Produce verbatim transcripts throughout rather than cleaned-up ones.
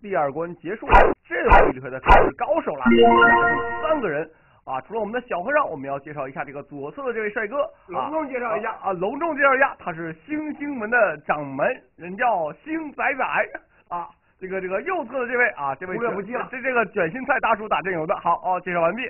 第二关结束了，这回里头的可是高手了，三个人啊，除了我们的小和尚，我们要介绍一下这个左侧的这位帅哥， 隆重介绍一下啊，隆重介绍一下，他是星星门的掌门，人叫星仔仔啊。这个这个右侧的这位啊，这位忽略不计了， 这这个卷心菜大叔打酱油的。好哦，介绍完毕。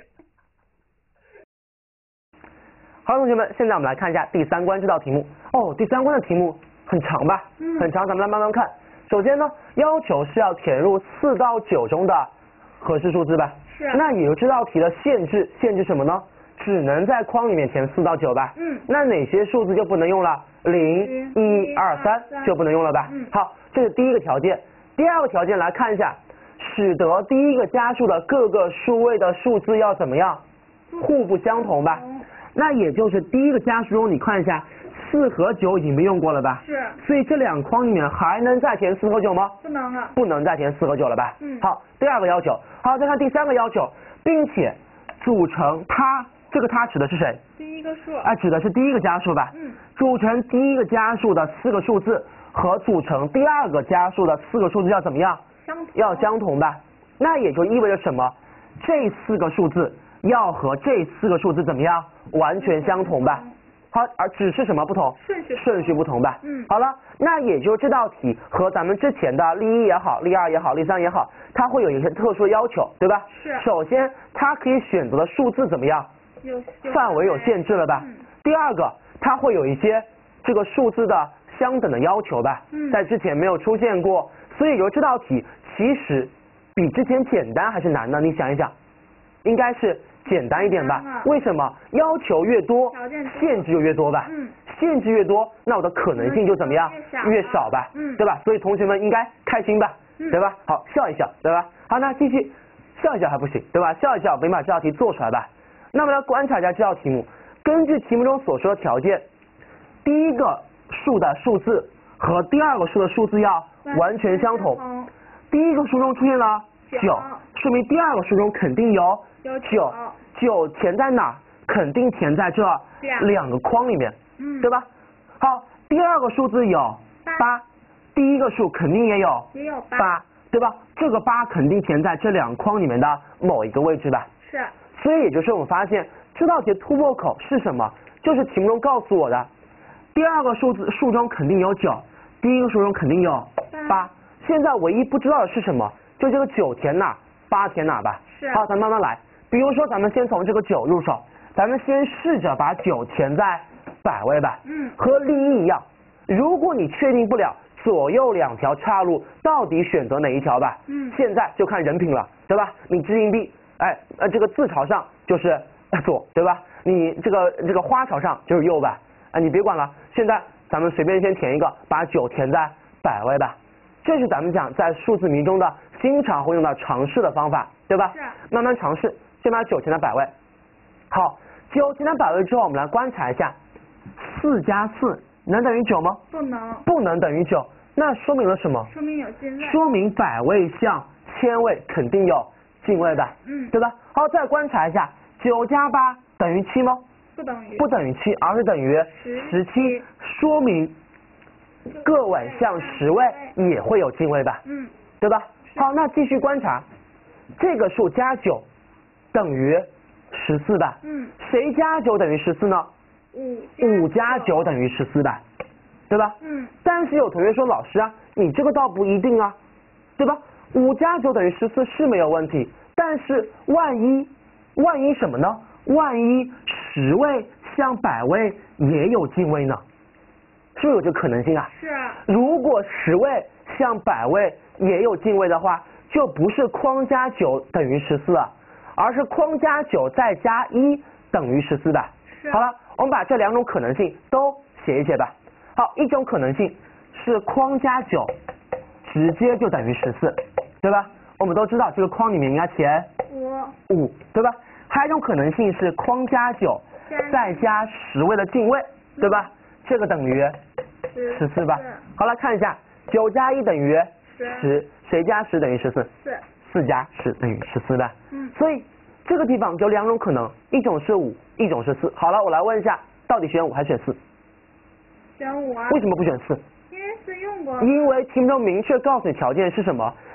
好，同学们，现在我们来看一下第三关这道题目。哦，第三关的题目很长吧？ 嗯， 很长，咱们来慢慢看。首先呢，要求是要填入四到九中的合适数字吧？ 是。 那也就这道题的限制，限制什么呢？只能在框里面填四到九吧？ 嗯。 那哪些数字就不能用了？零、一、二、三就不能用了吧？ 嗯。 好，这是第一个条件。第二个条件来看一下，使得第一个加数的各个数位的数字要怎么样？互不相同吧？ 嗯。 那也就是第一个加数中，你看一下，四和九已经被用过了吧？ 是。 所以这两框里面还能再填四和九吗？ 不能了。 不能再填四和九了吧？ 嗯。 好，第二个要求，好，再看第三个要求，并且组成它，这个它指的是谁？ 第一个数。 啊，指的是第一个加数吧？ 嗯。 组成第一个加数的四个数字和组成第二个加数的四个数字要怎么样？ 相同。 要相同吧？那也就意味着什么？这四个数字要和这四个数字怎么样？完全相同吧？好，而只是什么不同？ 顺序顺序不同吧？ 嗯。 好了，那也就是这道题和咱们之前的例一也好，例二也好，例三也好，它会有一些特殊的要求，对吧？ 是。 首先，它可以选择的数字怎么样？ 有范围有限制了吧？ 嗯。 第二个，它会有一些这个数字的相等的要求吧？ 嗯。 在之前没有出现过，所以由这道题其实比之前简单还是难呢？你想一想，应该是简单一点吧？为什么？要求越多，限制就越多吧？ 嗯。 限制越多，那我的可能性就怎么样？越少吧？ 嗯。 对吧？所以同学们应该开心吧？ 嗯。 对吧？好，笑一笑，对吧？好，那继续笑一笑还不行，对吧？笑一笑，没把这道题做出来吧？那么来观察一下这道题目，根据题目中所说的条件，第一个数的数字和第二个数的数字要完全相同。第一个数中出现了九，说明第二个数中肯定有九。九填在哪？肯定填在这两个框里面， 嗯， 对吧？好，第二个数字有八，第一个数肯定也有也有八，对吧？这个八肯定填在这两框里面的某一个位置吧？ 是。 所以也就是我们发现这道题突破口是什么？就是题目中告诉我的，第二个数字数中肯定有九，第一个数中肯定有八。现在唯一不知道的是什么？就这个九填哪，八填哪吧？ 是。 好，咱慢慢来。比如说，咱们先从这个九入手，咱们先试着把九填在百位吧。 嗯。和例一一样，如果你确定不了左右两条岔路到底选择哪一条吧， 嗯， 现在就看人品了，对吧？你掷硬币，哎，呃，这个自朝上就是左，对吧？你这个这个花朝上就是右吧？啊，你别管了，现在咱们随便先填一个，把九填在百位吧。这是咱们讲在数字谜中的经常会用到尝试的方法，对吧？ 是。 慢慢尝试，先把九填在百位。好，九填在百位之后，我们来观察一下，四加四能等于九吗？ 不能。 不能等于九，那说明了什么？ 说明有进位。 说明百位项千位肯定有进位吧？ 嗯。 对吧？好，再观察一下，九加八等于七吗？ 不等于。 不等于七，而是等于十七，说明个位项十位也会有进位吧？ 嗯。 对吧？好，那继续观察，这个数加九等于十四吧？ 嗯。 谁加九等于十四呢？ 五。 五加九等于十四吧？对吧？ 嗯。 但是有同学说，老师啊，你这个倒不一定啊，对吧？五加九等于十四是没有问题，但是万一万一什么呢？万一十位向百位也有进位呢？是不是有这个可能性啊？ 是啊。 如果十位向百位也有进位的话，就不是框加九等于十四了，而是框加九再加一等于十四的。好了，我们把这两种可能性都写一写吧。好，一种可能性是框加九直接就等于十四，对吧？我们都知道这个框里面应该填五， 五，对吧？还有一种可能性是框加九再加十位的进位，对吧？这个等于十四吧？好了，看一下，九加一等于十，谁加十等于十四？ 四， 四加十等于十四吧？ 嗯。 所以这个地方有两种可能，一种是五，一种是四。好了，我来问一下，到底选五还是选四？ 选五啊。 为什么不选四？ 因为四用过。 因为题目中明确告诉你条件是什么？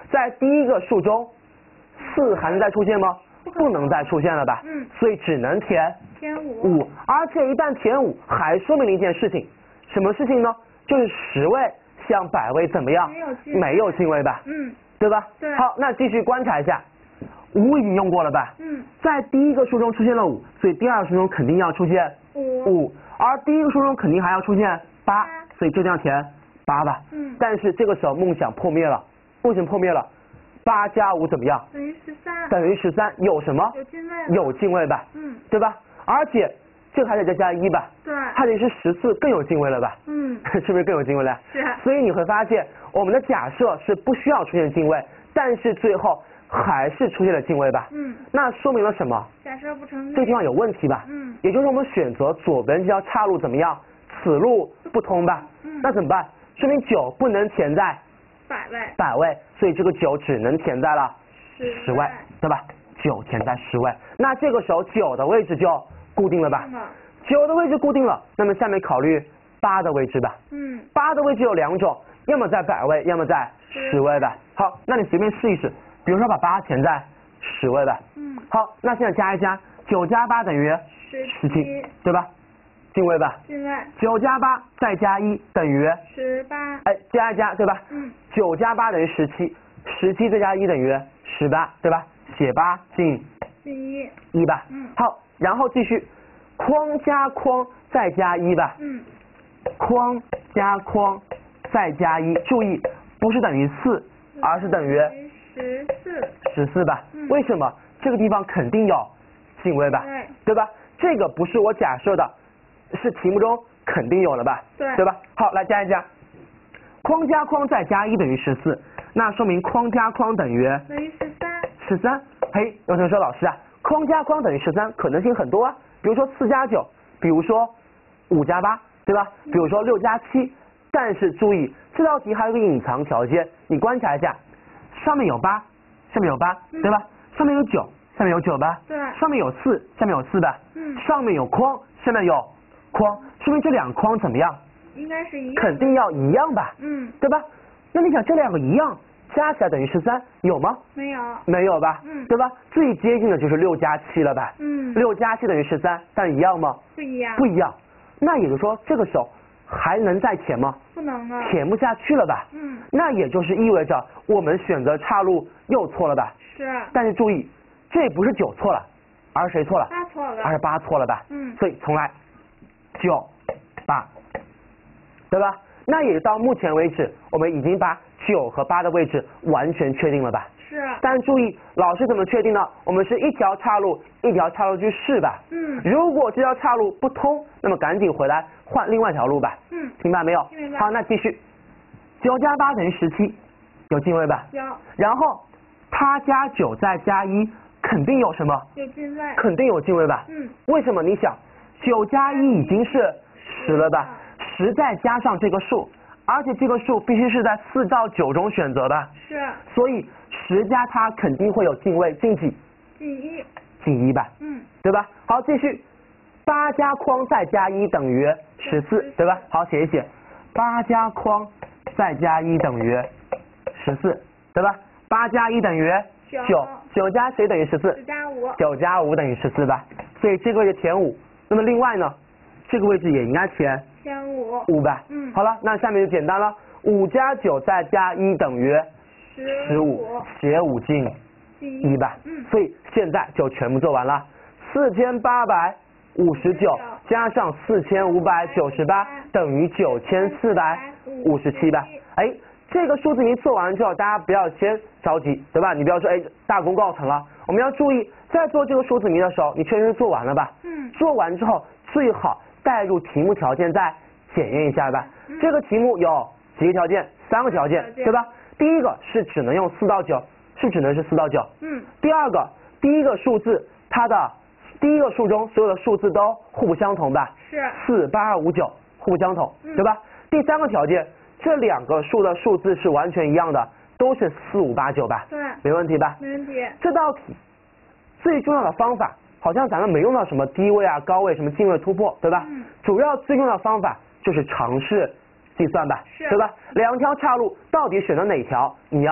在第一个数中，四还能再出现吗？不能再出现了吧？ 嗯。 所以只能填填五。 五，而且一旦填五，还说明了一件事情，什么事情呢？就是十位向百位怎么样？ 没有进位。 没有进位吧？ 嗯。 对吧？ 对。 好，那继续观察一下，五已经用过了吧？ 嗯。 在第一个数中出现了五，所以第二个数中肯定要出现五。 五，而第一个数中肯定还要出现八，所以这定要填八吧。 嗯。 但是这个时候梦想破灭了，为什么破灭了？八加五怎么样？ 等于十三。 等于十三，有什么？ 有进位。 有进位吧？ 嗯。 对吧？而且这个还得再加一吧？ 对。 它等于是十四，更有进位了吧？ 嗯。 是不是更有进位了？ 是。 所以你会发现，我们的假设是不需要出现进位，但是最后还是出现了进位吧？ 嗯。 那说明了什么？ 假设不成立。 这个地方有问题吧？ 嗯。 也就是我们选择左边这条岔路怎么样？此路不通吧？ 嗯。 那怎么办？说明九不能填在百位。 百位，所以这个九只能填在了十位，对吧？九填在十位，那这个时候九的位置就固定了吧？九的位置固定了，那么下面考虑八的位置吧。 嗯。 八的位置有两种，要么在百位，要么在十位吧。好，那你随便试一试，比如说把八填在十位吧。 嗯。 好，那现在加一加，九加八等于十七，对吧？进位吧。 进位。 九加八再加一等于十八。 哎，加一加，对吧？ 嗯。 九加八等于十七，十七再加一等于十八，对吧？写八进进一。 一吧。 嗯。 好，然后继续，框加框再加一吧。 嗯。 框加框再加一，注意不是等于四，而是等于十四。 十四吧？ 嗯。 为什么？这个地方肯定有进位吧？ 对。 对吧？这个不是我假设的，是题目中肯定有了吧？ 对。 对吧？好，来加一加，框加框再加一等于十四，那说明框加框等于等于十三。 十三。嘿，有同学说老师啊，框加框等于十三，可能性很多啊，比如说四加九，比如说五加八，对吧？比如说六加七，但是注意这道题还有个隐藏条件，你观察一下，上面有八，下面有八， 嗯、 对吧？上面有九，下面有九吧？ 对。 上面有四，下面有四吧？ 嗯。 上面有框，下面有框，说明这两个框怎么样？ 应该是一样。 肯定要一样吧？ 嗯。 对吧？那你想这两个一样，加起来等于十三，有吗？ 没有。 没有吧？ 嗯。 对吧？最接近的就是六加七了吧？ 嗯。 六加七等于十三，但一样吗？ 不一样。 不一样。那也就是说，这个时候还能再填吗？ 不能了。 填不下去了吧？ 嗯。 那也就是意味着我们选择岔路又错了吧？ 是。 但是注意，这不是九错了，而谁错了？ 八错了。 而是八错了吧？ 嗯。 所以重来，九八，对吧？那也到目前为止，我们已经把九和八的位置完全确定了吧？ 是。 但注意，老师怎么确定呢？我们是一条岔路一条岔路去试吧。 嗯。 如果这条岔路不通，那么赶紧回来换另外一条路吧。 嗯。 明白没有？ 明白。 好，那继续，九加八等于十七，有进位吧？ 有。 然后它加九再加一，肯定有什么？ 有进位。 肯定有进位吧？ 嗯。 为什么？你想，九加一已经是十了吧？十再加上这个数，而且这个数必须是在四到九中选择的。 是。 所以十加它肯定会有进位，进几？ 进一。 进一吧。 嗯。 对吧？好，继续，八加框再加一等于十四，对吧？好，写一写，八加框再加一等于十四，对吧？八加一等于九，九加谁等于十四？ 九加五。 九加五等于十四吧？所以这个位置填五。那么另外呢，这个位置也应该填填五。 五吧？ 嗯。 好了，那下面就简单了，五加九再加一等于十五，写五进一吧。 嗯。 所以现在就全部做完了，四千八百五十九加上四千五百九十八等于九千四百五十七吧？哎，这个数字题做完之后，大家不要先着急，对吧？你不要说哎大功告成了，我们要注意，在做这个数字题的时候，你确实是做完了吧？ 嗯。 做完之后最好带入题目条件再检验一下吧。 嗯、 这个题目有几个条件？三个条件，对吧？第一个是只能用四到九，是只能是四到九。 嗯。 第二个，第一个数字它的第一个数中所有的数字都互不相同吧？ 是。 四八二五九互不相同， 嗯、 对吧？第三个条件，这两个数的数字是完全一样的，都是四五八九吧？ 对。 没问题吧？ 没问题。 这道题最重要的方法，好像咱们没用到什么低位啊、高位、什么进位突破，对吧？ 嗯。 主要最重要的方法就是尝试计算吧，对吧？两条岔路到底选择哪条，你要尝。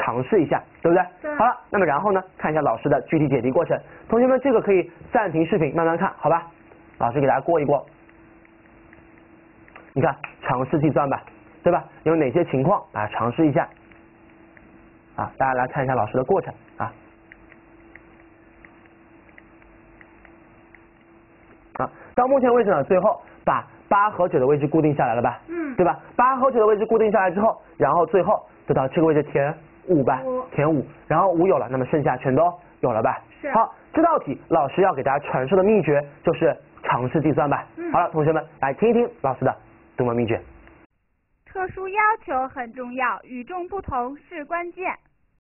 尝试一下，对不对？ 对。 好了，那么然后呢，看一下老师的具体解题过程。同学们，这个可以暂停视频慢慢看，好吧？老师给大家过一过。你看，尝试计算吧，对吧？有哪些情况啊？尝试一下。啊，大家来看一下老师的过程啊。啊，到目前为止呢，最后把八和九的位置固定下来了吧？ 嗯。 对吧？八和九的位置固定下来之后，然后最后就到这个位置填五吧，填五，然后五有了，那么剩下全都有了吧？ 是。 好，这道题老师要给大家传授的秘诀就是尝试计算吧。 嗯。 好了，同学们来听一听老师的读模秘诀。 特殊要求很重要，与众不同是关键。